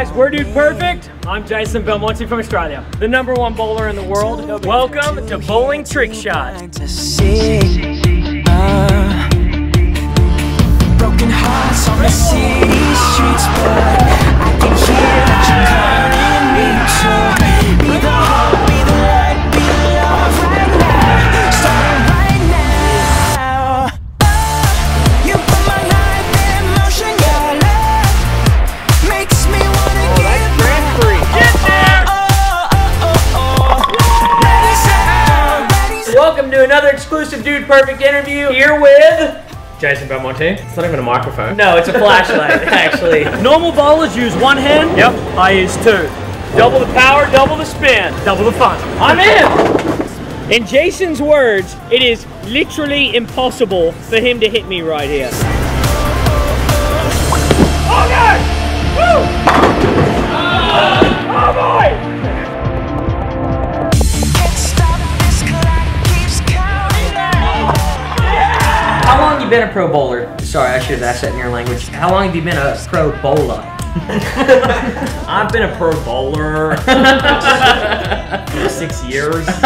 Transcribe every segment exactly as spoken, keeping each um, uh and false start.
guys, we're Dude Perfect. I'm Jason Belmonte from Australia, the number one bowler in the world. Welcome to Bowling Trick Shot. Broken hearts on the city streets, but I can hear that you're calling me to be the hope, be the light, be the love right now, starting right now. You put my life in motion, your love makes me wanna Oh, give that's brand free. Get there! oh, oh, oh, oh. Ready, set, go, ready, set. Welcome to another exclusive Dude Perfect interview here with Jason Belmonte. It's not even a microphone. No, it's a flashlight, actually. Normal bowlers use one hand. Yep. I use two. Double the power, double the spin, double the fun. I'm in! In Jason's words, it is literally impossible for him to hit me right here. Oh, God! Woo! Oh, boy! Can't stop this clock, keeps counting down. How long have you been a pro bowler? Sorry, I should have asked that in your language. How long have you been a pro bowler? I've been a pro bowler for six years. Oh,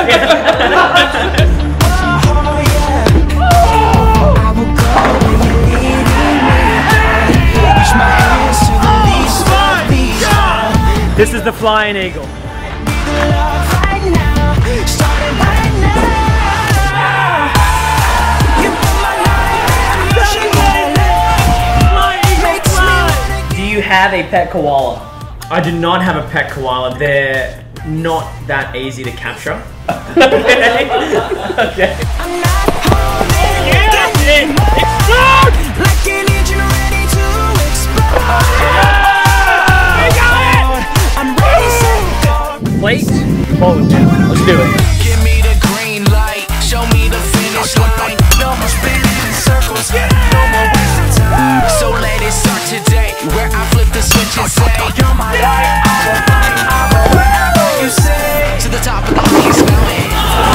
yeah. I will go where you're leading me. Reach my hands to the least of these. This is the Flying Eagle. Be the love right now, starting right now. You put my life in motion, your love makes me wanna Do you have a pet koala? I do not have a pet koala. They're not that easy to capture. Okay. Okay. I'm not holding Yeah, back it anymore. explode! Like an engine ready to explode. You got it! I'm ready, set, go. Plate, bowling pin. Let's do it. Give me the green light, show me the finish line. No more spinning in circles, no more wasting time. So let it start today, where I flip the switch and say, you're my light, I will fight, I will whatever you say. To the top of the ice mountain,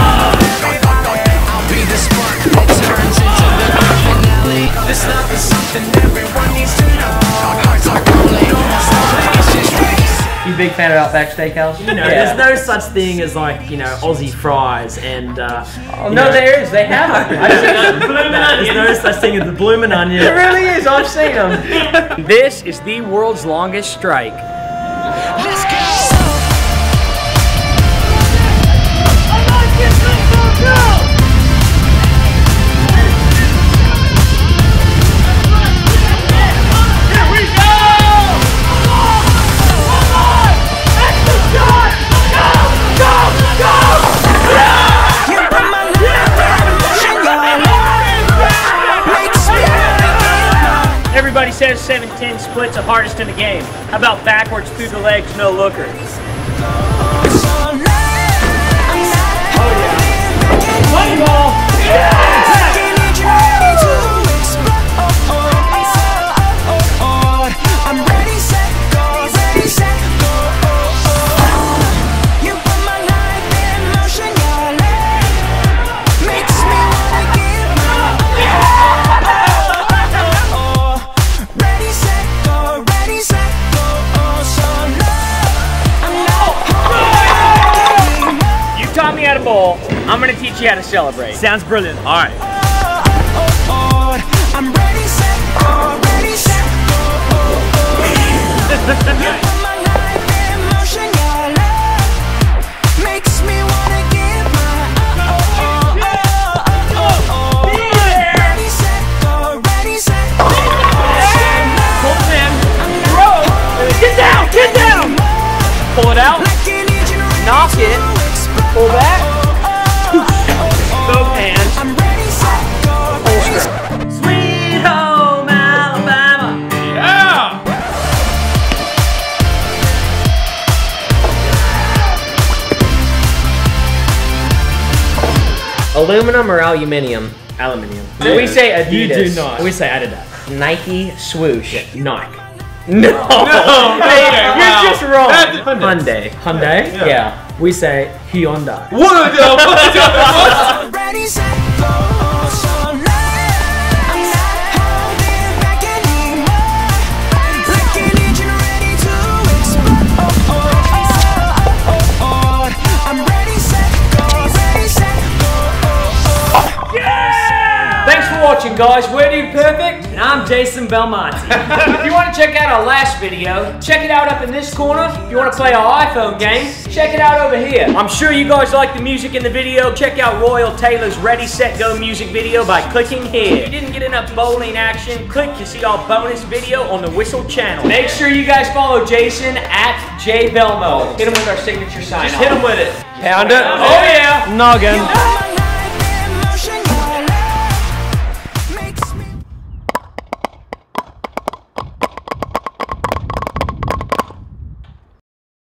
I'll be the spark that turns into the grand finale. This love is something everyone needs to know. Hearts are calling, no more stalling, it's just race. You a big fan of Outback Steakhouse? You know, there's no such thing as like, you know, Aussie fries and uh Oh, no, there is. They have them. I've seen them. There's no such thing as the bloomin' It onion. really is. I've seen them. This is the world's longest strike. Let's go. You put my life in motion, your love makes me wanna give my Everybody says seven ten splits are hardest in the game. How about backwards through the legs, no looker? Money ball! I'm ready, set, go, ready, set, go. You put my life in motion, your love makes me wanna give my all. Ready, set, go, ready, set, go. So no, I'm not holding anymore. You taught me how to bowl. I'm gonna teach you how to celebrate. Sounds brilliant. All right. I'm ready, set, go, ready, set, go. You put my life in motion, your love makes me wanna give my all. Ready, set, go, ready, set, go. Pull it in. Throw. Get down. Get down. Pull it out. Like an engine ready Knock to it. explode. Pull back. Both hands. I'm ready, set, go, ready, set. Sweet home Alabama. Yeah. Aluminum or aluminium? Aluminium. We say Adidas. You do not. We say Adidas. Nike swoosh. Nike. No. No. Hey, Okay, you're wow. just wrong. That's Hyundai. Hyundai? Yeah. We say Hyundai. Ready, set, go. So no, I'm not holding back anymore. Like an engine ready to watching, guys. We're Dude Perfect, and I'm Jason Belmonte. If you want to check out our last video, check it out up in this corner. If you want to play our iPhone game, check it out over here. I'm sure you guys like the music in the video. Check out Royal Taylor's Ready, Set, Go music video by clicking here. If you didn't get enough bowling action, click to see our bonus video on the Whistle channel. Make sure you guys follow Jason at J Belmo. Hit him with our signature sign. Just hit him with it. Pound it. Oh yeah. Noggin.